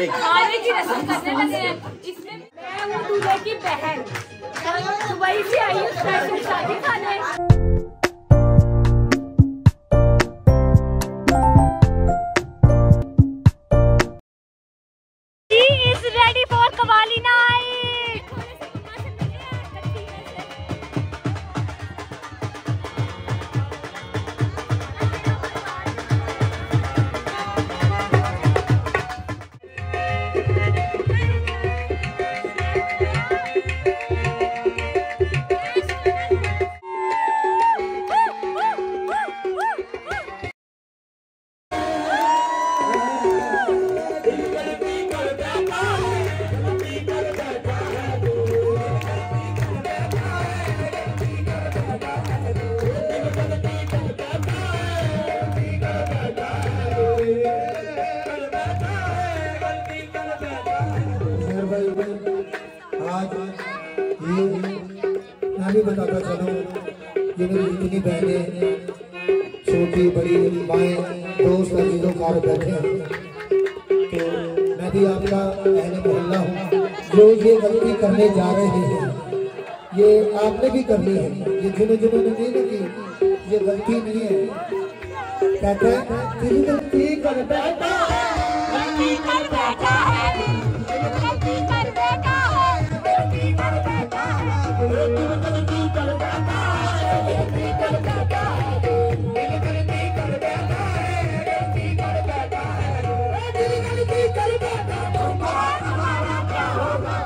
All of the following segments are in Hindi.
खाने की रस्म करने लगे हैं। इसमें मैं हूँ दूल्हे की बहन, दुबई से आई हूँ स्पेशल शादी खाने। He is ready for Qawwali night. आज ये मैं भी बताता चलूँ, ये मेरी इतनी बहनें, छोटी बड़ी माएँ, दोस्त अजीजों कार बैठे हैं, तो मैं भी आपका अहले मोहल्ला हूँ। जो ये गलती करने जा रहे हैं ये आपने भी करनी है। ये जिन्होंने नहीं की ये गलती नहीं है। कहते हैं दिल गलती कर बैठा है, गलती कर बैठा है, गलती कर बैठा है, गलती कर बैठा है, गलती कर बैठा है, गलती कर बैठा है, गलती कर बैठा है, गलती कर बैठा है, गलती कर बैठा तो हमारा क्या होगा?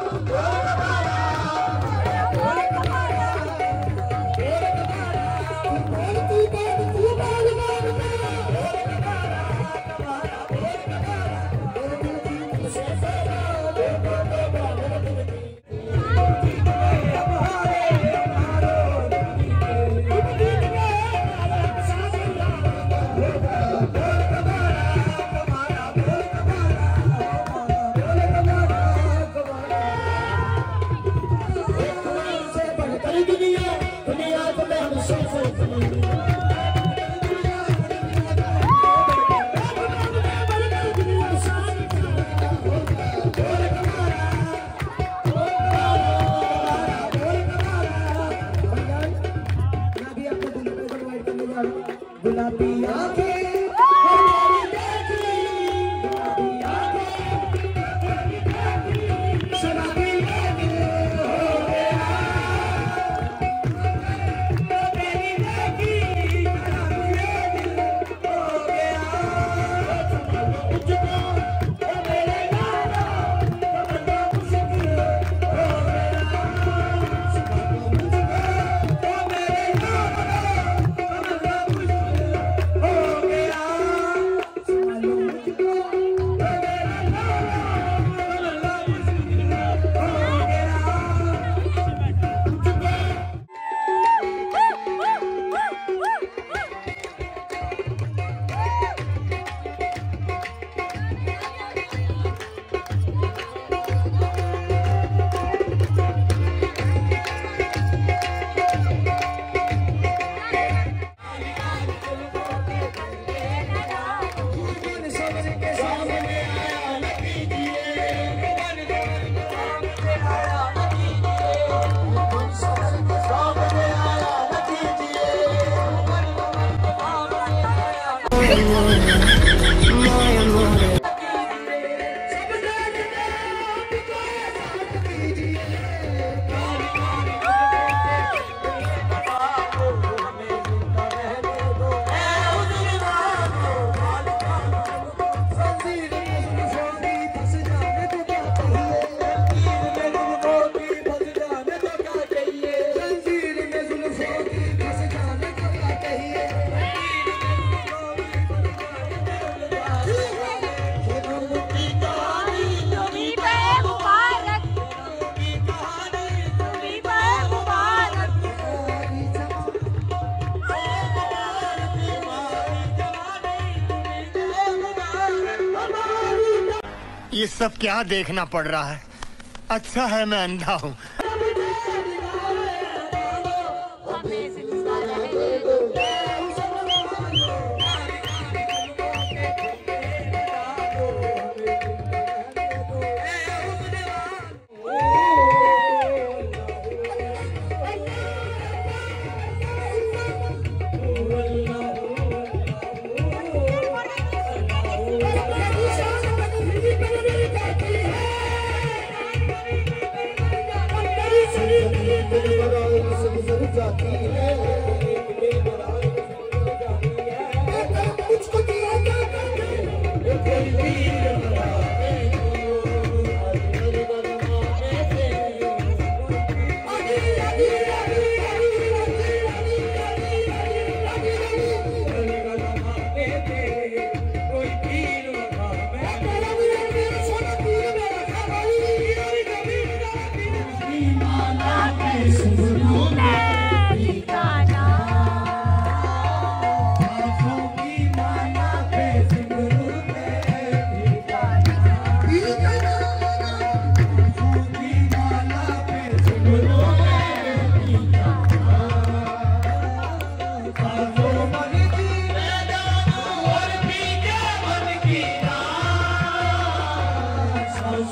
गुलाबी आंखें हमारी देखी, गुलाबी आंखें शराबी दिल हो गया, तेरी देखी शराबी दिल हो गया, मुझको ओ मेरे यारा बड़ा मुश्किल हो गया, मुझको ओ मेरे यारा ये सब क्या देखना पड़ रहा है? अच्छा है मैं अंधा हूँ।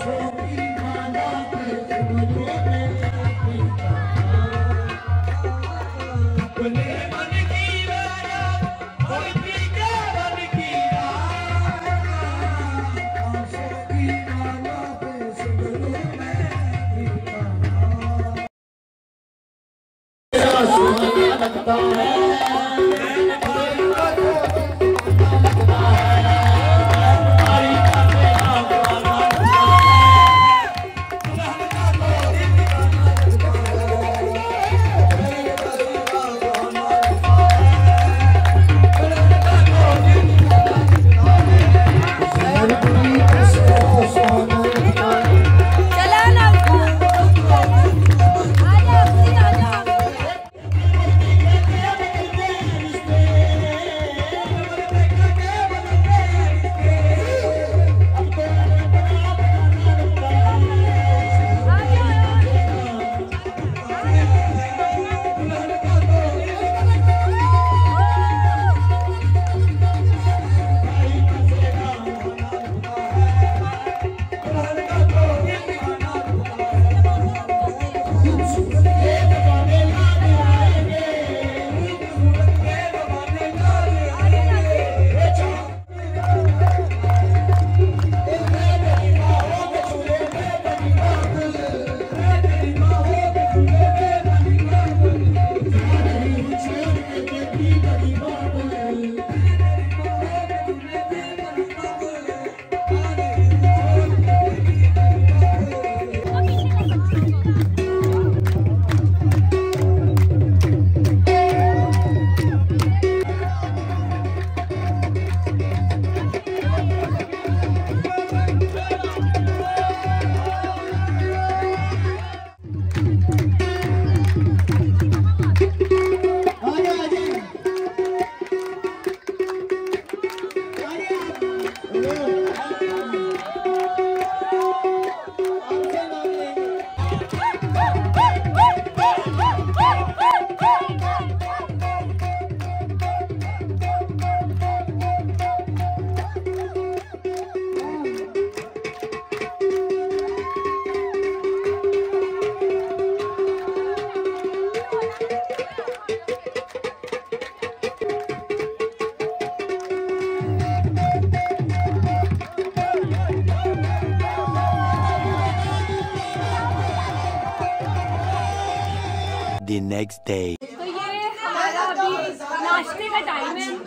The next day. तो ये हमारा अभी नाश्ते का टाइम है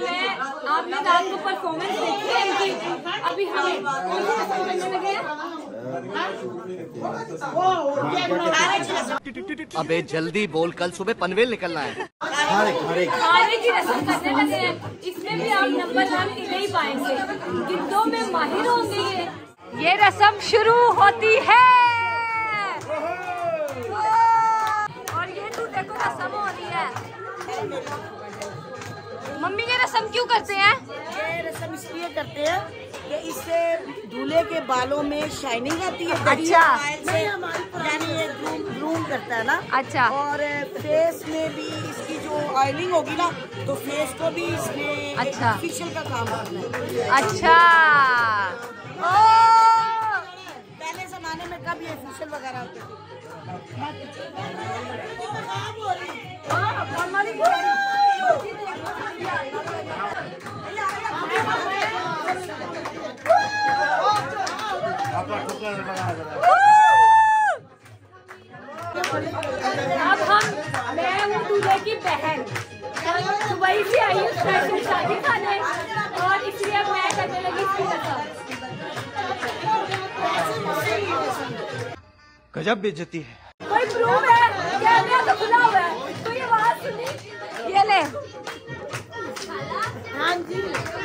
और आपने रात को परफॉर्मेंस देखी है इनकी। अभी हम करने लगे हैं। अबे जल्दी बोल, कल सुबह पनवेल निकलना है। खाने की रस्म करने लगे हैं। इसमें भी आप नंबर 1 नहीं पाएंगे, गिद्दों में माहिर होंगे। ये रस्म शुरू होती है और ये तू देखो रस्म हो रही है। मम्मी ये रस्म क्यों करते हैं? ये रस्म इसलिए करते हैं कि इससे दूल्हे के बालों में शाइनिंग आती है। अच्छा, यानी ये ग्रूम करता है ना। अच्छा, और फेस में भी इसकी जो ऑयलिंग होगी ना, तो फेस को भी इसमें अच्छा फेशियल का काम करना है। अच्छा। पहले जमाने में कब ये फेशियल वगैरह होते थे? अब मैं हूँ दूल्हे की बहन, दुबई से आई हूँ स्पेशल शादी खाने और इसलिए मैं करने लगी इसकी रस्म। गजब बेइज्जती है। कोई प्रूफ है? कैमरा तो खुला हुआ है, तो ये आवाज सुनी। ये ले। हाँ जी,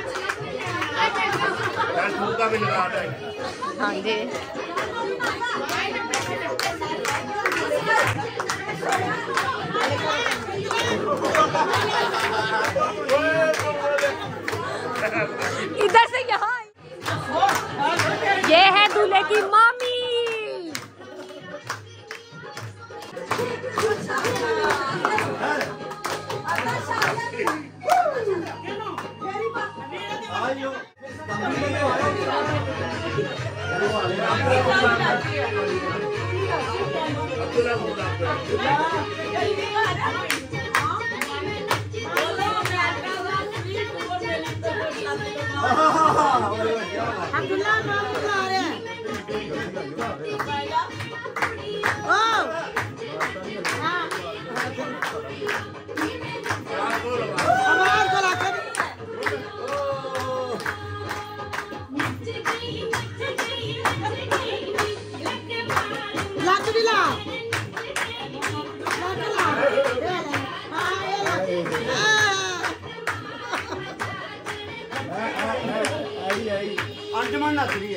हाँ जी। इधर से यहाँ। ये है दूल्हे की मामी। अब्दुल्ला नाम बुला रहे हैं। अंजमन ना है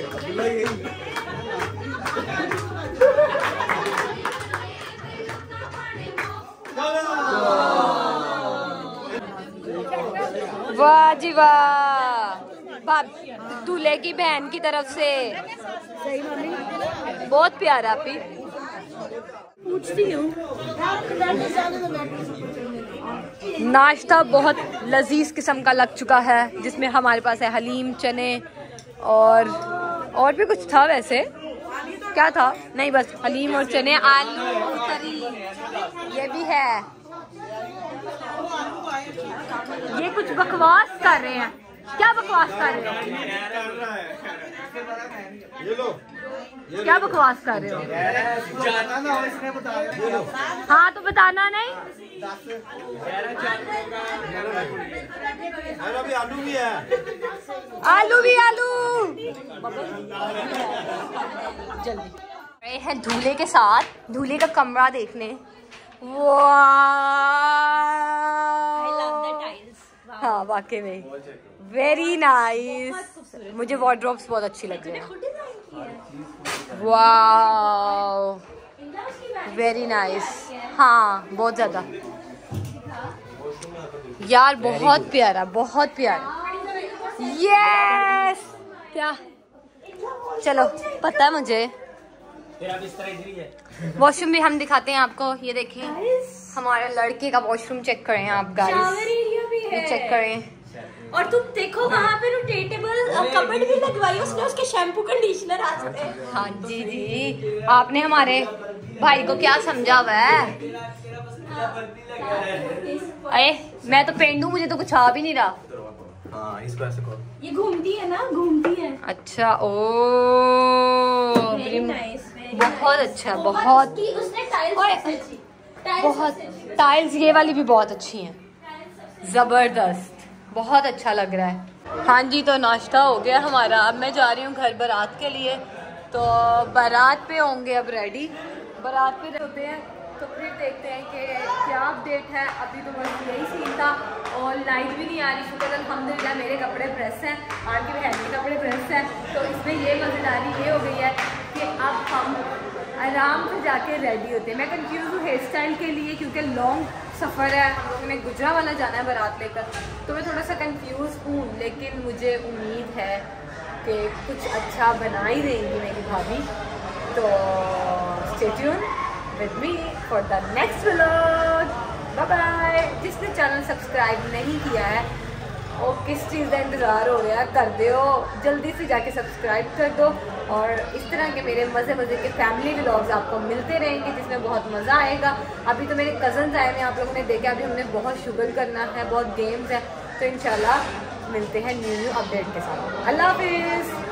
वाह जी वाह, दूल्हे की बहन की तरफ से बहुत प्यारा। पी पूछती हूँ नाश्ता बहुत लजीज किस्म का लग चुका है, जिसमें हमारे पास है हलीम, चने और भी कुछ था। वैसे क्या था? नहीं, बस हलीम और चने, आलू तरी ये भी है। ये कुछ बकवास कर रहे हैं। क्या बकवास कर रहे हो? क्या बकवास कर रहे हो? हाँ तो बताना नहीं। आलू भी है, आलू भी आलू। जल्दी गए हैं दूल्हे के साथ दूल्हे का कमरा देखने। हाँ वाकई में वेरी नाइस। मुझे वार्डरोब्स बहुत अच्छी लग रही है। Wow very nice. हाँ बहुत ज्यादा यार, बहुत प्यारा, बहुत प्यारा। यस क्या? चलो पता है मुझे। वॉशरूम भी हम दिखाते हैं आपको। ये देखें हमारे लड़के का वॉशरूम चेक करें आप गाइस, ये चेक करें। और तुम देखो वहाँ पे रोटेटेबल कपबोर्ड भी लगवाई उसने, उसके शैम्पू कंडीशनर आ सकते हैं। हाँ जी जी, आपने हमारे भाई को क्या समझा हुआ है? अरे मैं तो पेंडू, मुझे तो कुछ आ भी नहीं रहा। हाँ इस बार से ये घूमती है ना, घूमती है। अच्छा ओ बहुत अच्छा, बहुत बहुत टाइल्स ये वाली भी बहुत अच्छी हैं, जबरदस्त, बहुत अच्छा लग रहा है। हाँ जी तो नाश्ता हो गया हमारा। अब मैं जा रही हूँ घर बारात के लिए। तो बारात पे होंगे अब रेडी, बारात पे होते हैं तो फिर देखते हैं कि क्या अपडेट है। अभी तो बस यही सीन था और लाइट भी नहीं आ रही। शुक्र अल्हम्दुलिल्लाह मेरे कपड़े प्रेस हैं, आपकी बहन के कपड़े प्रेस हैं। तो इसमें ये मज़ेदारी ये हो गई है कि अब हम आराम से जाके रेडी होते हैं। मैं कंफ्यूज हूँ हेयर स्टाइल के लिए, क्योंकि लॉन्ग सफ़र है, हम लोगों ने गुजरावाला जाना है बारात लेकर, तो मैं थोड़ा सा कंफ्यूज हूँ। लेकिन मुझे उम्मीद है कि कुछ अच्छा बना ही देंगी मेरी भाभी। तो stay tune with me for the next vlog. Bye bye. जिसने चैनल सब्सक्राइब नहीं किया है और किस चीज़ का इंतज़ार हो रहा है, कर दो जल्दी से जाके सब्सक्राइब कर दो। और इस तरह के मेरे मज़े के फैमिली व्लॉग्स आपको मिलते रहेंगे, जिसमें बहुत मज़ा आएगा। अभी तो मेरे कज़न्स आए हैं, आप लोगों ने देखा। अभी हमने बहुत शुगर करना है, बहुत गेम्स हैं। तो इंशाल्लाह मिलते हैं न्यू अपडेट के साथ। अल्लाह हाफिज़।